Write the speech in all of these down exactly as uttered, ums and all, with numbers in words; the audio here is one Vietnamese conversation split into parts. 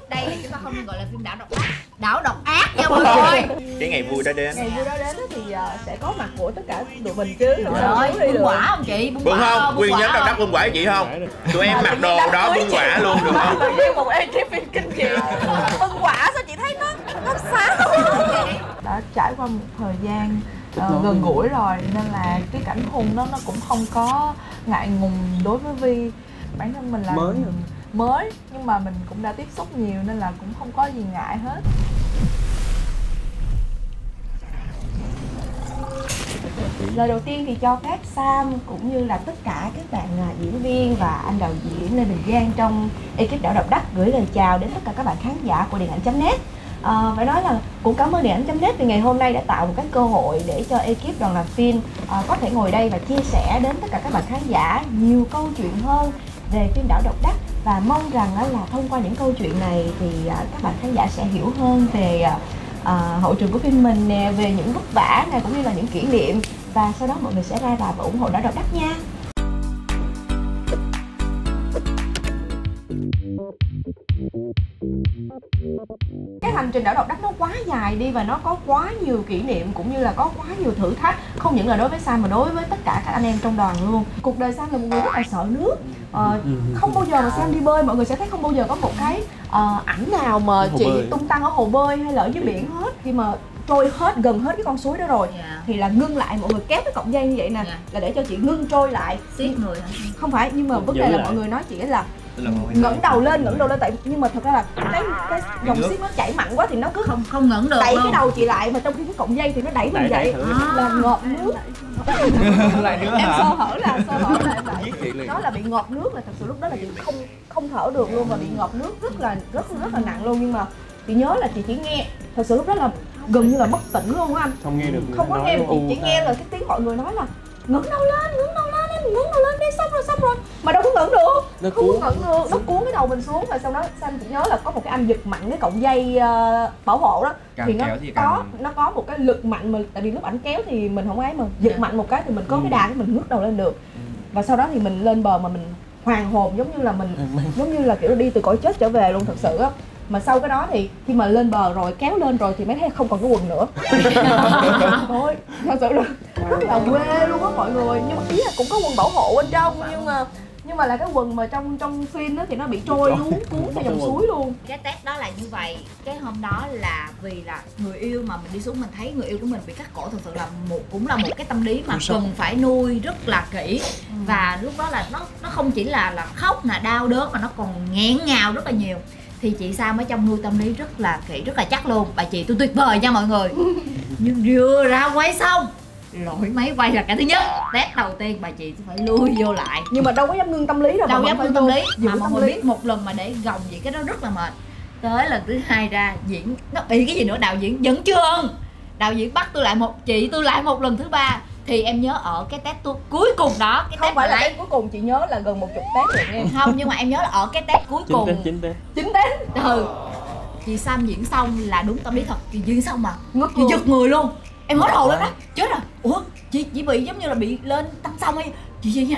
đây là chúng ta không nên gọi là phim đảo độc ác, đảo độc ác nha mọi người. Cái ngày vui đã đến. Ngày vui đó đến thì uh, sẽ có mặt của tất cả tụi mình chứ. Trời ơi, bún quả không chị? Bún không? Nguyên nhóm đầu đắp bún quả chị không? Tụi em mặc đồ đó bún quả luôn được không? Tự nhiên một ekip phim kinh dị bún quả sao chị thấy nó nó sáng đã trải qua một thời gian uh, gần gũi rồi nên là cái cảnh hùng đó nó cũng không có ngại ngùng đối với Vi. Bản thân mình là mới mới nhưng mà mình cũng đã tiếp xúc nhiều nên là cũng không có gì ngại hết. Lời đầu tiên thì cho phép Sam cũng như là tất cả các bạn diễn viên và anh đạo diễn Lê Bình Giang trong ekip Đảo Độc Đắc gửi lời chào đến tất cả các bạn khán giả của Điện Ảnh chấm net. À, phải nói là cũng cảm ơn Điện Ảnh chấm net vì ngày hôm nay đã tạo một cái cơ hội để cho ekip đoàn làm phim à, có thể ngồi đây và chia sẻ đến tất cả các bạn khán giả nhiều câu chuyện hơn về phim Đảo Độc Đắc, và mong rằng là thông qua những câu chuyện này thì các bạn khán giả sẽ hiểu hơn về à, hậu trường của phim mình nè, về những vất vả này cũng như là những kỷ niệm, và sau đó mọi người sẽ ra rạp và ủng hộ Đảo Độc Đắc nha. Cái hành trình Đảo Độc Đắc nó quá dài đi và nó có quá nhiều kỷ niệm cũng như là có quá nhiều thử thách, không những là đối với Sam mà đối với tất cả các anh em trong đoàn luôn. Cuộc đời Sam là một người rất là sợ nước, ờ, không bao giờ mà Sam đi bơi mọi người sẽ thấy không bao giờ có một cái uh, ảnh nào mà chị bơi. tung tăng ở hồ bơi hay là ở dưới biển hết. Khi mà trôi hết gần hết cái con suối đó rồi yeah. thì là ngưng lại, mọi người kéo cái cọng dây như vậy nè yeah. là để cho chị ngưng trôi lại. Siết người hả? Không phải, nhưng mà vấn đề là lại. mọi người nói chị là ngẩng đầu lên, ngẩng đầu lên, tại nhưng mà thật ra là cái cái dòng xiết nó chảy mạnh quá thì nó cứ không không ngẩng được đẩy luôn. cái đầu chị lại, mà trong khi cái cọng dây thì nó đẩy mình vậy là ngợp nước. Em sơ hở là sơ hở là nó là bị ngợp nước, là thật sự lúc đó là chị không không thở được luôn và bị ngợp nước rất là rất rất là nặng luôn. Nhưng mà chị nhớ là chị chỉ nghe, thật sự lúc đó là gần như là bất tỉnh luôn á anh, không nghe được, không có nghe được, chị chỉ nghe là cái tiếng mọi người nói là ngẩng đầu lên, ngẩng đầu lên, em ngẩng đầu lên đi, xong rồi xong rồi mà đâu có ngẩng được, nó không cuốn. có ngẩng được, nó cuốn cái đầu mình xuống. Và sau đó Sam chỉ nhớ là có một cái anh giật mạnh cái cọng dây uh, bảo hộ đó, càng thì nó thì có càng... nó có một cái lực mạnh mà tại vì lúc ảnh kéo thì mình không ấy mà giật mạnh một cái thì mình có ừ. cái đà để mình ngước đầu lên được. ừ. Và sau đó thì mình lên bờ mà mình hoàn hồn, giống như là mình giống như là kiểu đi từ cõi chết trở về luôn thật sự á. Mà sau cái đó thì khi mà lên bờ rồi, kéo lên rồi thì mới thấy không còn cái quần nữa. Thôi, thật sự là rất là quê luôn á mọi người. Nhưng mà ý là cũng có quần bảo hộ bên trong, nhưng mà nhưng mà là cái quần mà trong trong phim đó thì nó bị trôi luống cuốn theo dòng suối luôn. Cái test đó là như vậy. Cái hôm đó là vì là người yêu mà mình đi xuống mình thấy người yêu của mình bị cắt cổ, thực sự là một cũng là một cái tâm lý mà cần phải nuôi rất là kỹ. ừ. Và lúc đó là nó nó không chỉ là là khóc là đau đớn mà nó còn nghẹn ngào rất là nhiều. Thì chị Sam ở trong nuôi tâm lý rất là kỹ, rất là chắc luôn. Bà chị tôi tuyệt vời nha mọi người. Nhưng vừa ra quay xong, lỗi máy quay là cái thứ nhất. Test đầu tiên bà chị phải lui vô lại. Nhưng mà đâu có dám ngưng tâm lý đâu. Đâu dám ngưng tâm lý. Mà mọi người lý. biết một lần mà để gồng vậy cái đó rất là mệt. Tới lần thứ hai ra diễn, nó bị cái gì nữa, đạo diễn vẫn chưa ơn. Đạo diễn bắt tôi lại một, chị tôi lại một lần thứ ba. Thì em nhớ ở cái test tôi cuối cùng đó, cái không test phải là lấy... test cuối cùng, chị nhớ là gần một chục test rồi em. Không, nhưng mà em nhớ là ở cái test cuối cùng chín test chín test ừ. Chị Sam diễn xong là đúng tâm lý thật, chị diễn xong mà ngất chị giật người luôn. Em hết hồn lên đó, chết rồi. Ủa, chị chị bị giống như là bị lên tâm xong hay chị gì nha.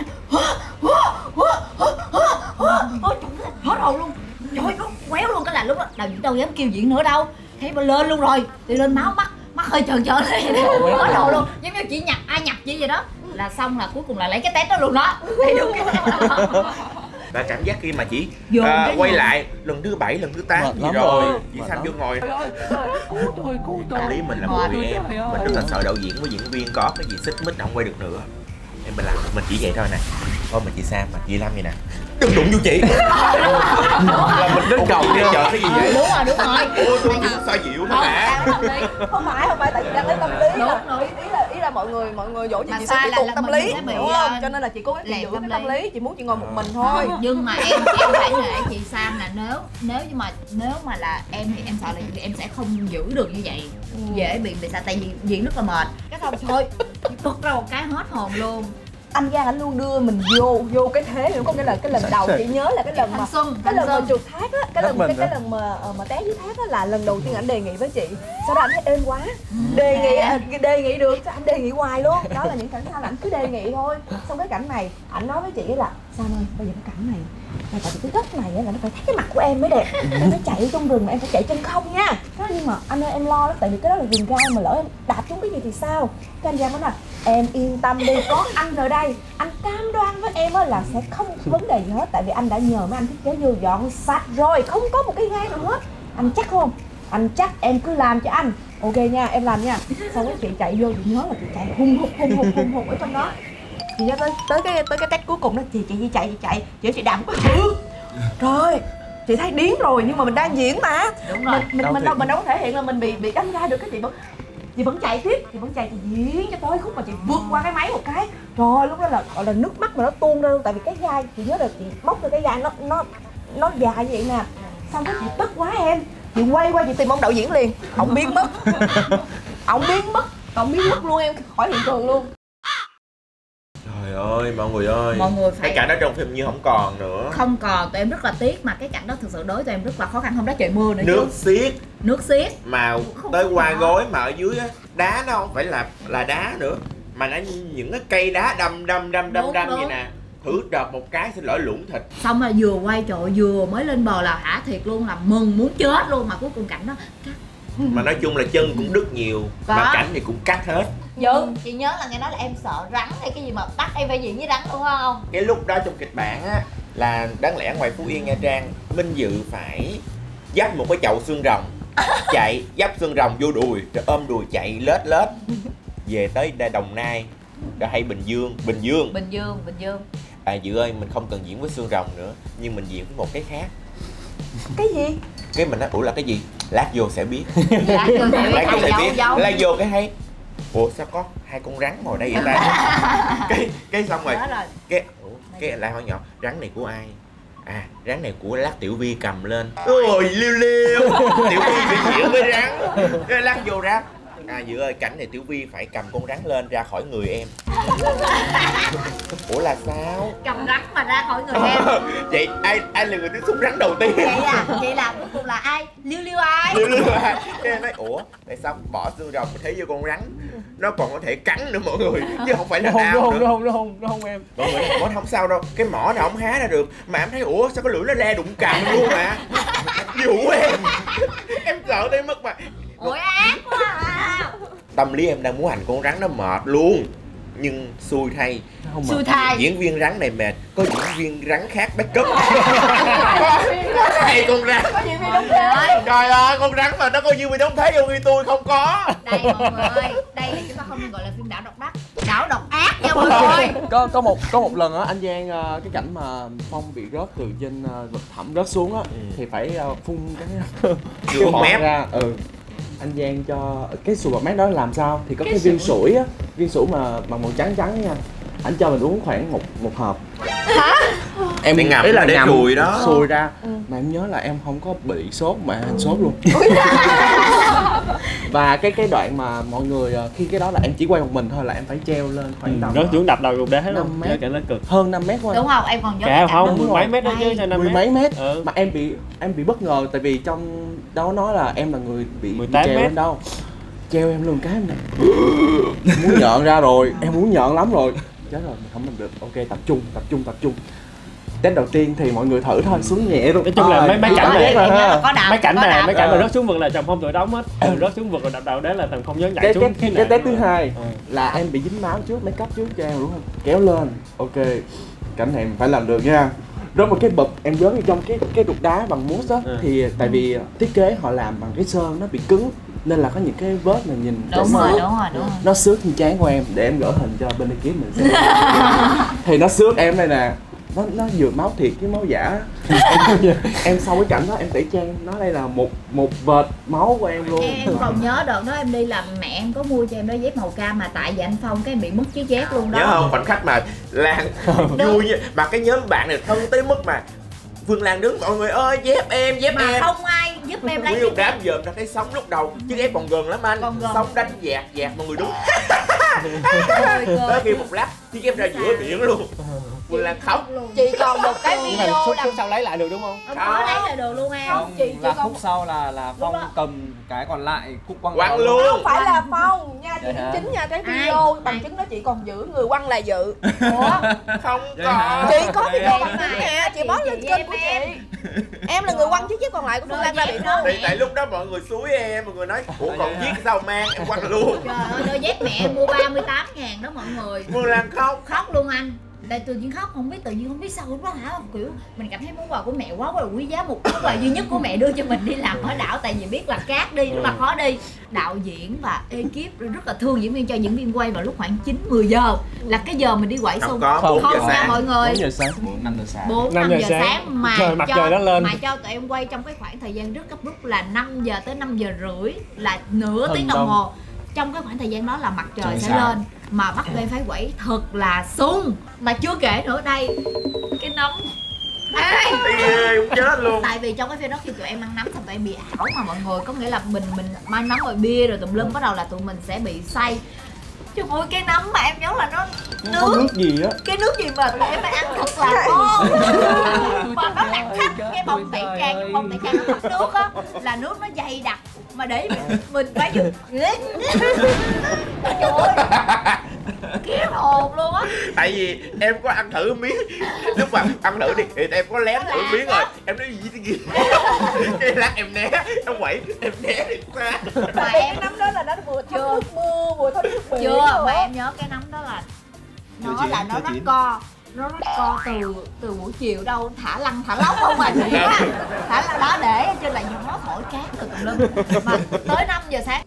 Hết hồn luôn. Trời ơi, nó quéo luôn. Cái là lúc đó đạo diễn đâu dám kêu diễn nữa đâu. Thấy bà lên luôn rồi, thì lên máu mắt mắt hơi tròn tròn lên, hết hồn luôn. Giống như chị nhặt ai nhặt chị vậy đó. Là xong là cuối cùng là lấy cái test đó luôn đó. Thì đúng cái đó. Và cảm giác khi mà chỉ uh, quay lại lần thứ bảy, lần thứ tám gì rồi, chị Sam vô ngồi. Tâm lý mình là một người em, mình rất là sợ đạo diễn với diễn viên có cái gì xích mích không quay được nữa. Em mình làm mình chỉ vậy thôi nè. Thôi mình chị Sam mà chị Lâm vậy nè, đừng đụng vô chị. Là mình đến cầu để chờ cái gì vậy? Đúng rồi, đúng rồi. Ôi tôi xoa dịu nó hả? Không phải, không phải tại vì đang lấy tâm lý. Đúng, đúng. Ý, ý là ý là mọi người mọi người dỗ chị chị sẽ bị tụt tâm lý, hiểu không? Cho nên là chị cố gắng giữ cái tâm lý, chị muốn chị ngồi một mình thôi. Nhưng mà em em phải nể chị Sam là nếu nếu như mà nếu mà là em thì em sợ là em sẽ không giữ được như vậy. Dễ bị bị sao, tại vì diễn rất là mệt. Cái xong thôi, bật ra một cái hết hồn luôn. Anh Giang anh luôn đưa mình vô vô cái thế, hiểu có nghĩa là cái lần đầu chị nhớ là cái lần mà xuân, cái lần mà trượt thác á, cái lần cái, cái lần mà mà té dưới thác á là lần đầu tiên ảnh đề nghị với chị. Sau đó anh thấy êm quá, đề nghị đề nghị được, sao anh đề nghị hoài luôn. Đó là những cảnh sau là anh cứ đề nghị thôi. Xong cái cảnh này ảnh nói với chị là Sam ơi, bây giờ cái cảnh này là tại vì cái góc này á là nó phải thấy cái mặt của em mới đẹp. Em phải chạy trong rừng mà em phải chạy chân không nha. Đó, nhưng mà anh ơi em lo lắm, tại vì cái đó là rừng gai mà lỡ em đạp trúng cái gì thì sao? Cái anh Giang nói là em yên tâm đi, có anh ở đây, anh cam đoan với em á là sẽ không có vấn đề gì hết. Tại vì anh đã nhờ mấy anh thiết kế vô dọn sạch rồi, không có một cái gai nào hết. Anh chắc không? Anh chắc, em cứ làm cho anh. Ok nha, em làm nha. Sau đó chị chạy vô, chị nhớ là chị chạy hung hục hung hục hung hục ở trong đó. Chị nhớ tới tới cái tới cái test cuối cùng đó, chị chị chạy chị chạy chị chị đạp rồi chị thấy điên rồi, nhưng mà mình đang diễn mà. Đúng rồi. mình mình mình đâu mình đâu có thể hiện là mình bị bị đâm ra được. Cái chị vẫn chị vẫn chạy tiếp, chị vẫn chạy, chị diễn cho tới khúc mà chị vượt qua cái máy một cái rồi lúc đó là gọi là nước mắt mà nó tuôn ra luôn. Tại vì cái gai, chị nhớ là chị móc ra cái gai nó nó nó dài như vậy nè. Xong cái chị tức quá em, chị quay qua chị tìm ông đạo diễn liền, ông biến mất. Ông biến mất, ông biến mất luôn em, khỏi hiện trường luôn. Trời ơi mọi người ơi, mọi người phải cái cảnh đó trong phim như không còn nữa. Không còn, tụi em rất là tiếc, mà cái cảnh đó thực sự đối tụi em rất là khó khăn. Hôm đó trời mưa nữa Nước chứ. xiết, Nước xiết mà tới qua gối mà ở dưới á, đá nó không phải là là đá nữa, mà nó những cái cây đá đâm đâm đâm đâm Đúng, đâm đúng. vậy nè. Thử đợt một cái xin lỗi lũng thịt. Xong là vừa quay trời vừa mới lên bờ là hả thiệt luôn, là mừng muốn chết luôn, mà cuối cùng cảnh đó cắt. Mà nói chung là chân cũng đứt nhiều, Có. mà cảnh thì cũng cắt hết. Dừng, chị nhớ là nghe nói là em sợ rắn hay cái gì mà bắt em phải diễn với rắn đúng không? Cái lúc đó trong kịch bản á là đáng lẽ ngoài Phú Yên Nha Trang, Minh Dự phải dắt một cái chậu xương rồng, chạy dắt xương rồng vô đùi rồi ôm đùi chạy lết lết về tới Đồng Nai rồi hay Bình Dương. Bình Dương Bình Dương, Bình Dương. À Dự ơi, mình không cần diễn với xương rồng nữa, nhưng mình diễn với một cái khác. Cái gì? Cái mình nói ủa là cái gì, lát vô sẽ biết. Dạ, tôi sẽ biết, Lát vô hay sẽ biết, giấu giấu. lát vô cái thấy ủa sao có hai con rắn ngồi đây vậy ta. cái cái xong rồi, Đó rồi. cái ủa, cái lại hỏi nhỏ rắn này của ai. À rắn này của lát Tiểu Vi cầm lên. Ôi liêu liêu. Tiểu Vi bị diễn với rắn. Cái lát vô rắn. À Dự ơi, cảnh này Tiểu Vi phải cầm con rắn lên ra khỏi người em. Ủa là sao? Cầm rắn mà ra khỏi người em. Vậy ai ai là người tiếp xúc rắn đầu tiên? Vậy là vậy là cuối cùng là ai? Liêu liêu ai? Liêu liêu ai? Cái em nói ủa tại sao bỏ xương rồng mình thấy vô con rắn nó còn có thể cắn nữa mọi người, chứ không phải là đau không, nữa. nó không, nó không, nó không em. Mọi người nói không sao đâu, cái mỏ nào không há ra được, mà em thấy ủa sao cái lưỡi nó le đụng cằm luôn mà. Dụ em. Em sợ tới mất mà. Ôi ác quá à. Tâm lý em đang muốn hành con rắn nó mệt luôn, nhưng xui thay Không Xui thay. diễn viên rắn này mệt, có diễn viên rắn khác backup. Có hai con rắn. Có diễn viên đóng thế. Trời ơi, con rắn mà nó có diễn viên đóng thế trong khi tôi không có. Đây mọi người ơi, đây là chúng ta không nên gọi là phim đảo độc đắc, đảo độc ác nha mọi người. có có một có một lần á anh Giang, ờ, cái cảnh mà Phong bị rớt từ trên ờ, vực thẳm rớt xuống á, Ừ. thì phải ờ, phun cái Sủi cái bọt mọt mép. ra. Ừ, anh Giang cho cái sùi bọt mép đó làm sao thì có Cái cái, viên sủi. sủi á, viên sủi mà bằng màu trắng trắng nha, anh cho mình uống khoảng một một hộp. Hả? Em Để ngậm, ý là để ngậm sùi đó. sùi ra. Ừ. Mà em nhớ là em không có bị sốt mà anh sốt luôn. Và cái cái đoạn mà mọi người ờ, khi cái đó là em chỉ quay một mình thôi là em phải treo lên khoảng tầm Rớt xuống đập đầu gục đá năm luôn, mét. cái nó cực. hơn năm mét quá. Đúng không? Em còn nhớ Cả cái cảnh không, đó. đúng mười mấy rồi. mét đó chứ, sao năm mười mét. mấy mét. Ừ. Mà em bị em bị bất ngờ tại vì trong đó nói là em là người bị, bị mười tám treo mét. lên đâu. Treo em luôn cái em này. Muốn nhợn ra rồi, em muốn nhợn lắm rồi. Chết rồi, mình không làm được. Ok, tập trung, tập trung, tập trung. Test đầu tiên thì mọi người thử thôi, xuống nhẹ luôn. Nói chung là mấy mấy cảnh cảm này, giác rồi ha. Có đạp, mấy cảnh có này, đạp. mấy cảnh mà Ờ. rớt xuống vực là chồng Phong tụi đóng hết. Ừ, rớt xuống vực rồi đập đầu đấy là thằng không dám nhảy Cái xuống. cái, nào cái test thứ luôn. hai Ừ. là em bị dính máu trước, make up trước cho em đúng không? Kéo lên. Ok. Cảnh này mình phải làm được nha. Rồi một cái bậc em dớn vào trong cái cái trục đá bằng mousse á, Ừ. thì tại vì thiết kế họ làm bằng cái sơn nó bị cứng nên là có những cái vết mà nhìn Đúng nó rồi, xước. đúng rồi, đúng rồi. Nó xước như trán của em, để em gửi hình cho bên ekip mình xem. Thì nó xước em đây nè, nó nó vừa máu thiệt với máu giả. em, em sau cái cảnh đó em tẩy trang, nó đây là một một vệt máu của em luôn. Em còn nhớ đợt đó em đi làm mẹ em có mua cho em đôi dép màu cam mà tại vì anh Phong cái em bị mất chiếc dép luôn đó. Nhớ không, khoảnh khắc mà Lan vui như mà cái nhóm bạn này thân tới mức mà Phương Lan đứng mọi người ơi dép em dép Mà em, không ai giúp em lấy nguyên một chiếc đám dép. dòm ra thấy sóng lúc đầu chiếc dép còn gần lắm anh, Còn gần. sóng đánh dạt dạt mọi người đứng Cười, cười. tới khi một lát chiếc dép ra giữa biển luôn. Phương Lan khóc. Chị còn một cái Nhưng mà video khúc, đằng khúc sau lấy lại được đúng không? Không có lấy lại được luôn em. Không, chị là không- khúc sau là là Phong đó- cầm cái còn lại Cúc quăng Quăng vào. luôn. không phải là Phong nha, chị Vậy hả? chính nha, cái Ai? video bằng Ai? chứng đó chị còn giữ, người quăng là Dự. Ủa? Không Vậy có. hả? Chị có Vậy video mà bằng chứng nè, em- chị post lên chị kênh em của em. chị. Em là người quăng chiếc chiếc còn lại của Phương Lan ra bị thương. Thì tại lúc đó mọi người xúi em, mọi người nói ủa còn viết sao mang, em quăng luôn. Trời ơi, đôi dép mẹ em mua ba mươi tám ngàn đó mọi người. Phương Lan khóc. Khóc luôn anh. Tại tự nhiên khóc, không biết tự nhiên không biết sao lúc đó hả, kiểu mình cảm thấy món quà của mẹ quá là quý giá, một món quà duy nhất của mẹ đưa cho mình đi làm ở đảo, tại vì biết là cát đi rất là khó đi. Đạo diễn và ekip rất là thương diễn viên, cho diễn viên quay vào lúc khoảng chín mười giờ là cái giờ mình đi quẩy Không xong. có, Không bốn giờ nha sáng. mọi người. bốn giờ sáng. năm giờ sáng. bốn năm năm giờ giờ sáng. sáng mà Trời, mặt cho trời đã lên. mà cho tụi em quay trong cái khoảng thời gian rất gấp rút là năm giờ tới năm giờ rưỡi, là nửa Thần tiếng đồng đông. hồ. Trong cái khoảng thời gian đó là mặt trời Trời sẽ sáng. lên, mà bắt lên phải quẩy thật là sung. Mà chưa kể nữa đây, cái nấm ai Ê, cũng chết luôn. tại vì trong cái phim đó khi tụi em ăn nấm xong tụi em bị ảo mà mọi người, có nghĩa là mình mình mang nấm rồi bia rồi tùm lum, bắt đầu là tụi mình sẽ bị say. Chứ ôi cái nấm mà em nhớ là nó Nó có nước gì á. cái nước gì mà tụi em phải ăn thật là ngon mà nó đặc khách, cái bông tẩy trang cái bông tẩy trang nó hấp nước á là nước nó dày đặc mà để mình, mình phải dùng trời ơi kiếm hồn luôn á. Tại vì em có ăn thử miếng, lúc mà ăn thử đi thì em có lén thử miếng rồi, em nói gì thế gì cái lát em né, em quẩy em né đi xa. Mà Cái em nấm đó là nó vừa thấm Chưa. nước mưa vừa thấm nước biển chưa nữa. mà em nhớ cái nấm đó là nó Chưa chín, là nó chưa rất chín. co, nó rất co từ từ buổi chiều đâu thả lăn thả lóc không mà chị á, thả lăn đó để ở trên là gió thổi cát từ tùm lum mà tới năm giờ sáng.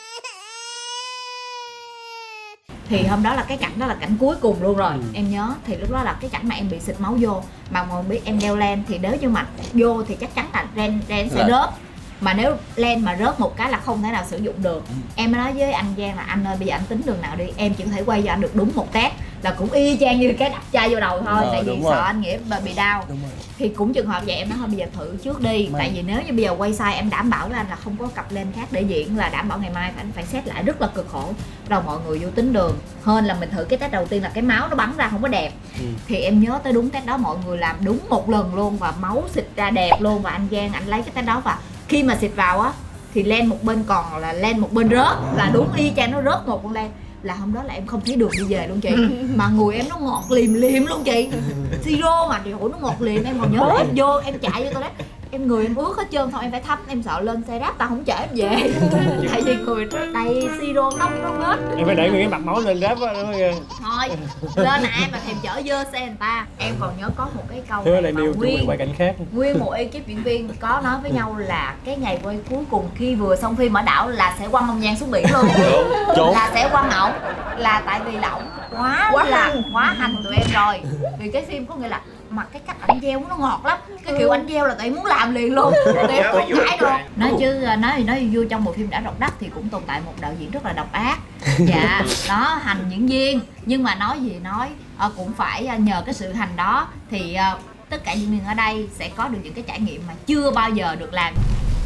Thì hôm đó là cái cảnh đó là cảnh cuối cùng luôn rồi. Ừ. Em nhớ thì lúc đó là cái cảnh mà em bị xịt máu vô, mà mọi người biết em đeo len thì nếu như mà vô thì chắc chắn là len len sẽ Là- rớt, mà nếu len mà rớt một cái là không thể nào sử dụng được. Em mới nói với anh Giang là anh ơi bây giờ anh tính đường nào đi, em chỉ có thể quay cho anh được đúng một tét, là cũng y chang như cái đập chai vô đầu thôi. Ờ, Tại vì đúng sợ rồi. anh Nghĩa bị đau. Đúng rồi. Thì cũng trường hợp vậy em nói thôi bây giờ thử trước đi. May. Tại vì nếu như bây giờ quay sai em đảm bảo với anh là không có cặp len khác để diễn, là đảm bảo ngày mai anh phải xét lại rất là cực khổ. Đầu mọi người vô tính đường hơn là mình thử cái test đầu tiên là cái máu nó bắn ra không có đẹp. Ừ. Thì em nhớ tới đúng test đó mọi người làm đúng một lần luôn và máu xịt ra đẹp luôn, và anh Giang anh lấy cái test đó và khi mà xịt vào á thì len một bên còn là len một bên rớt, là đúng y chang nó rớt một con len. Là hôm đó là em không thấy đường đi về luôn chị, mà người em nó ngọt liềm liềm luôn chị, siro mà trời ơi nó ngọt liềm. Em còn nhớ là em vô em chạy vô toilet em người em ướt hết trơn, xong em phải thấm, em sợ lên xe ráp tao không chở em về tại vì người nó đầy siro nóng nó hết. Em phải để người cái mặt máu lên ráp á đúng không? Thôi lên là ai mà thèm chở dơ xe người ta. Em còn nhớ có một cái câu Thế này lại mà nêu tụi mình nguyên quay cảnh khác. nguyên một ekip diễn viên có nói với nhau là cái ngày quay cuối cùng khi vừa xong phim ở đảo là sẽ quăng ông Giang xuống biển luôn. Trốn. Là sẽ quăng ổng, là tại vì là ổng quá Quá là hành. quá hành tụi em rồi. Vì cái phim có nghĩa là mà cái cách ảnh gieo nó ngọt lắm, cái kiểu ảnh gieo là tụi em muốn làm liền luôn, tụi em không cãi được. Nói chứ nói thì nói vui, trong một phim đã độc đắc thì cũng tồn tại một đạo diễn rất là độc ác. Dạ đó, hành diễn viên, nhưng mà nói gì nói ờ, cũng phải ờ, nhờ cái sự hành đó thì ờ, tất cả diễn viên ở đây sẽ có được những cái trải nghiệm mà chưa bao giờ được làm.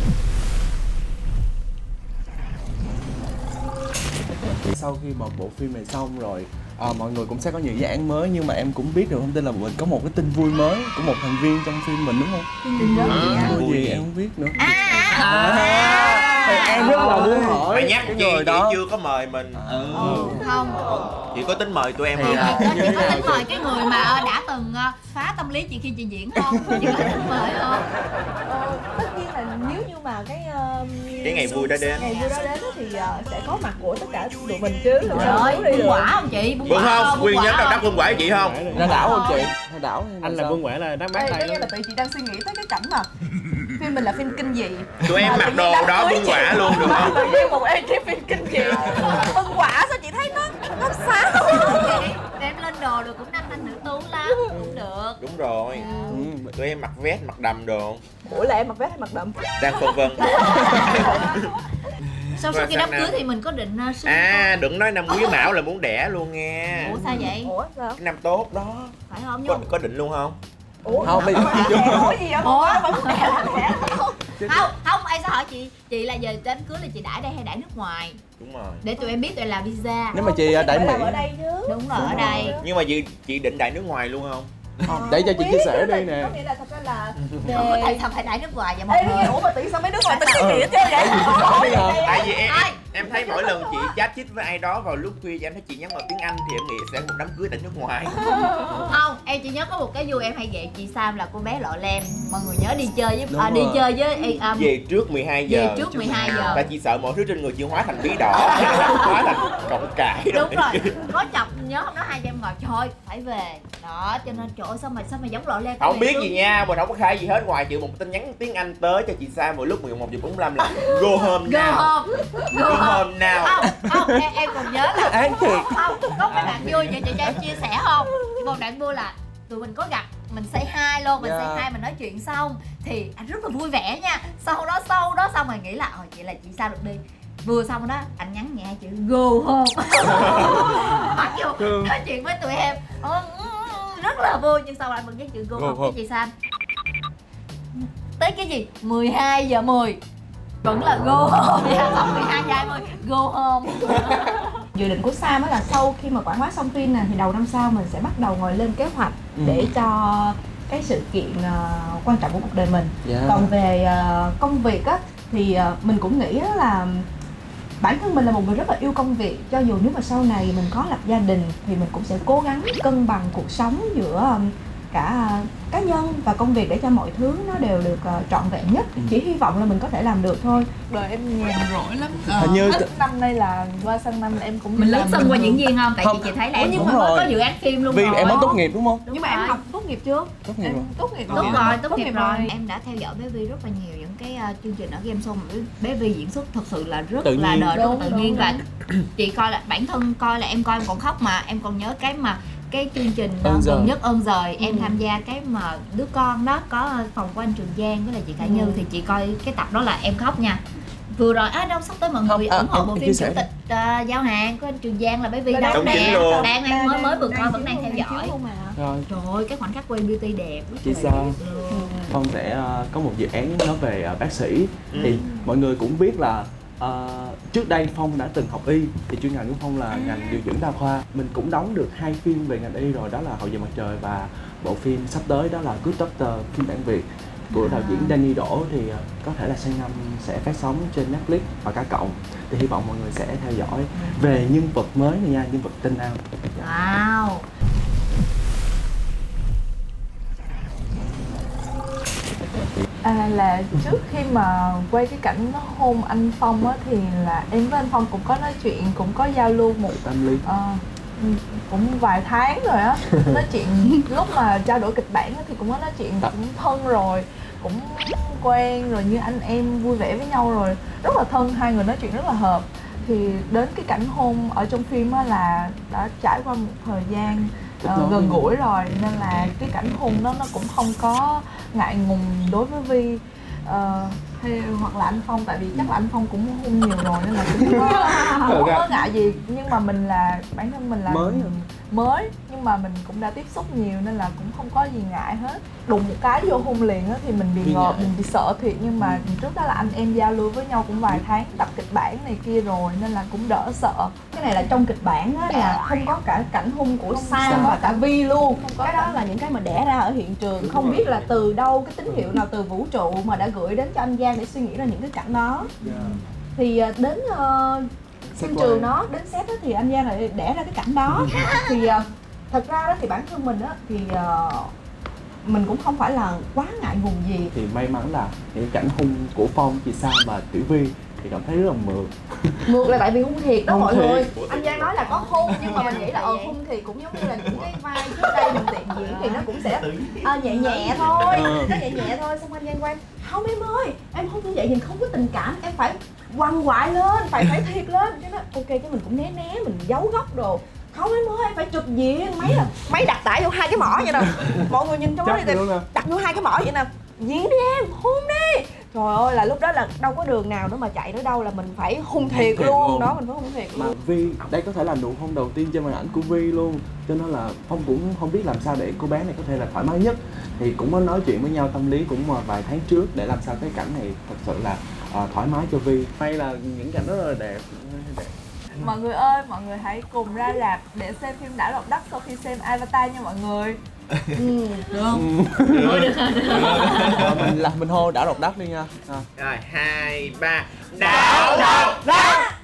Sau khi mà bộ phim này xong rồi, à, mọi người cũng sẽ có những dự án mới, nhưng mà em cũng biết được thông tin là mình có một cái tin vui mới của một thành viên trong phim mình đúng không? Tin đó gì À, vậy? Vui vui gì gì? em không biết nữa. À, à, à, Thì em rất là muốn hỏi Mày nhắc cái chị, người chị đó. chưa có mời mình. Ừ. không Chị có tính mời tụi em Thì không? là- chị có, chị có tính mời cái người mà ờ, đã từng ờ, phá tâm lý chị khi chị diễn không? Chị có tính mời không? Ờ, tất nhiên là nếu như mà cái uh, Cái ngày vui đó đến. ngày vui đó đến á thì uh, sẽ có mặt của tất cả tụi mình chứ. Trời ơi, Đâu đi bún được. quả không chị? Bún Bưng quả không? bún Nguyên quả nhóm đầu không? đắp bưng quả với chị không? Ra đảo không chị? Hay đảo hay Anh là sao? Vương Quẻ là đang Ê, bán cái tay này là tự chị đang suy nghĩ tới cái cảnh mà phim mình là phim kinh dị. Tụi em Mà mặc tự nhiên đồ đám đó cưới bưng chị. quả luôn được không? Tự nhiên một ekip phim kinh dị bưng quả sao chị thấy nó nó xá không? Chị, em lên đồ được cũng nam thanh nữ tú lắm, cũng được. Đúng rồi. Ừ. Tụi em mặc vest, mặc đầm đồ. Ủa là em mặc vest hay mặc đậm? Đang phân vân. Sau sau Rồi khi sang đám năm. cưới thì mình có định uh, sinh À, đừng nói năm quý mão là muốn đẻ luôn nghe. con. Ủa sao vậy? Ủa sao? Cái năm tốt đó. Phải không? Có, Nhưng có định luôn không? Ủa Không, bây Ủa gì vậy? Ủa? Vẫn đẻ là đẻ. không, không, ê sao hỏi chị chị là giờ đám cưới là chị đãi đây hay đãi nước ngoài? Đúng rồi. Để tụi em biết tụi em làm visa. Nếu mà chị đãi Mỹ ở đây chứ. Đúng rồi, ở đây. Nhưng mà chị chị định đãi nước ngoài luôn không? Không, để cho chị chia sẻ đi nè. Có nghĩa là thật ra là Về... Không có tại sao phải đãi nước ngoài vậy mọi người? Ủa mà tự sao mấy nước ngoài tính cái gì hết trơn vậy? Tại vì em em thấy mỗi lần chị chat chít với ai đó vào lúc khuya em thấy chị nhắn vào tiếng Anh thì em nghĩ sẽ một đám cưới tại nước ngoài. Không, em chỉ nhớ có một cái vui em hay ghẹo chị Sam là cô bé lọ lem. Mọi người nhớ đi chơi với à, đi chơi với um, về trước mười hai giờ. Về trước mười hai giờ. Tại chị sợ mọi thứ trên người chị hóa thành bí đỏ, hóa thành cọng cải. Đúng rồi. Có chọc nhớ hôm đó hai em ngồi trời phải về. Đó, cho nên trời ơi sao mà sao mà giống lọ lem. Không biết gì nha, mình không có khai gì hết ngoài trừ một tin nhắn tiếng Anh tới cho chị Sam vào lúc mười một giờ bốn mươi lăm là go home Go now. home. Go home now. Không, không, em, em còn nhớ là Án thiệt. Không, có cái đoạn vui vậy chị cho em chia sẻ không? Một đoạn vui là tụi mình có gặp, mình say hi luôn, mình Yeah. say hi mình nói chuyện xong thì anh rất là vui vẻ nha. Sau đó sau đó xong rồi nghĩ là ồ chị là chị sao được đi. Vừa xong đó anh nhắn nhẹ chữ go home. Mặc dù nói chuyện với tụi em rất là vui nhưng sau lại mình nhắn chữ go, go home với chị Sam. Tới cái gì? mười hai giờ mười vẫn là go home, mười hai giờ hai mươi go home. Dự định của Sam là sau khi mà quảng bá xong phim này thì đầu năm sau mình sẽ bắt đầu ngồi lên kế hoạch ừ. để cho cái sự kiện uh, quan trọng của cuộc đời mình. Yeah. Còn về uh, công việc á thì uh, mình cũng nghĩ là bản thân mình là một người rất là yêu công việc. Cho dù nếu mà sau này mình có lập gia đình thì mình cũng sẽ cố gắng cân bằng cuộc sống giữa um, cả uh, cá nhân và công việc để cho mọi thứ nó đều được uh, trọn vẹn nhất. ừ. Chỉ hy vọng là mình có thể làm được thôi. Đời em nhàn rỗi lắm. Ờ, Hình như ít năm nay là qua sang năm là em cũng mình lớn sân qua diễn viên không? Tại không. vì chị thấy là em Ủa, cũng có, có dự án phim luôn vì rồi. em mới tốt nghiệp đúng không? Nhưng mà em học tốt nghiệp chưa? Tốt nghiệp Em rồi. tốt nghiệp Tốt rồi. rồi, tốt nghiệp rồi. Em đã theo dõi bé Vi rất là nhiều những cái uh, chương trình ở game show mà bé Vi diễn xuất thật sự là rất Tự là nhiên. đời, rất là Đúng, tự đúng, nhiên. đúng. Và chị coi là bản thân coi là em coi em còn khóc mà em còn nhớ cái mà cái chương trình Ơn uh, Giời. gần nhất Ơn Giời em Ừ. tham gia cái mà đứa con đó có phòng của anh Trường Giang với là chị Khả Như Ừ. thì chị coi cái tập đó là em khóc nha. Vừa rồi á đâu sắp tới mọi Không, người à, ủng hộ em- bộ em phim chia Chủ sẻ tịch uh, giao hàng của anh Trường Giang là bé Vi Là đang đóng nè, chính luôn. đang đang mới mới vừa coi vẫn đang theo chiếu dõi. luôn mà. Rồi, Trời ơi cái khoảnh khắc quay beauty đẹp rất chị là sao? đẹp luôn. Phong sẽ uh, có một dự án nói về uh, bác sĩ. Ừ. Thì mọi người cũng biết là uh, trước đây Phong đã từng học y. Thì chuyên ngành của Phong là ngành điều dưỡng đa khoa. Mình cũng đóng được hai phim về ngành y rồi, đó là Hậu Duệ Mặt Trời và bộ phim sắp tới đó là Good Doctor, phim bản Việt của đạo diễn Danny Đỗ. Thì uh, có thể là sang năm sẽ phát sóng trên Netflix và cả cộng. Thì hy vọng mọi người sẽ theo dõi về nhân vật mới này nha, nhân vật Tinh Nam. Wow. À, là trước khi mà quay cái cảnh nó hôn anh Phong á thì là em với anh Phong cũng có nói chuyện, cũng có giao lưu một Tâm Lý. ờ, cũng vài tháng rồi á. Nói chuyện lúc mà trao đổi kịch bản á thì cũng có nói chuyện, cũng thân rồi, cũng quen rồi, như anh em vui vẻ với nhau rồi, rất là thân, hai người nói chuyện rất là hợp. Thì đến cái cảnh hôn ở trong phim á là đã trải qua một thời gian uh, gần gũi rồi, nên là cái cảnh hôn đó nó cũng không có ngại ngùng đối với Vi uh, hay hoặc là anh Phong, tại vì chắc là anh Phong cũng hôn nhiều rồi nên là cũng không có, không có ngại gì. Nhưng mà mình là bản thân mình là Mới mới nhưng mà mình cũng đã tiếp xúc nhiều nên là cũng không có gì ngại hết. Đùng một cái vô hôn liền á thì mình bị ngợp, mình bị sợ thiệt. Nhưng mà trước đó là anh em giao lưu với nhau cũng vài tháng, tập kịch bản này kia rồi nên là cũng đỡ sợ. Cái này là trong kịch bản á là không có cả cảnh hôn của Không Sam có và cả Vi luôn. Không có Cái đó là những cái mà đẻ ra ở hiện trường. Không biết là từ đâu cái tín hiệu nào từ vũ trụ mà đã gửi đến cho anh Giang để suy nghĩ ra những cái cảnh đó. Yeah. Thì à, đến uh, phim trường đó, đến set đó thì anh Giang lại đẻ ra cái cảnh đó. Thì uh, thật ra đó thì bản thân mình á thì uh, mình cũng không phải là quá ngại ngùng gì. Thì may mắn là những cảnh hung của Phong, chị Sam và Tiểu Vi thì cảm thấy rất là mượt. Mượt là tại vì hung thiệt đó Hung mọi thiệt. người. Anh Giang nói là có hung nhưng mà mình nghĩ là ờ hung thì cũng giống như là những cái vai trước đây mình tiện diễn thì nó cũng sẽ ờ, nhẹ nhẹ thôi, nó nhẹ nhẹ thôi. Xong anh Giang quay không em ơi, em không như vậy nhìn không có tình cảm, em phải quằn quại lên, phải phải thiệt lên. Cho nên ok chứ mình cũng né né, mình giấu góc đồ. Không em ơi, em phải trực diện. Máy là máy đặt tải vô hai cái mỏ vậy nè. Mọi người nhìn trong đó đi, đặt vô hai cái mỏ vậy nè. Diễn đi em, hôn đi. Trời ơi, là lúc đó là đâu có đường nào nữa mà chạy nữa đâu, là mình phải hung thiệt, thiệt luôn. luôn đó, mình phải hung thiệt mà luôn. Vi, đây có thể là nụ hôn đầu tiên trên màn ảnh của Vi luôn. Cho nên là Phong cũng không biết làm sao để cô bé này có thể là thoải mái nhất. Thì cũng có nói chuyện với nhau tâm lý cũng mà vài tháng trước để làm sao cái cảnh này thật sự là à, thoải mái cho Vi. Hay là những cảnh rất là đẹp, đẹp. Mọi người ơi, mọi người hãy cùng ra rạp để xem phim Đảo Độc Đắc sau khi xem Avatar nha mọi người. Ừ, được không? Được rồi, được rồi, được rồi. Mình là mình hô Đảo Độc Đắc đi nha. À. Rồi, hai, ba. Đảo Độc Đắc.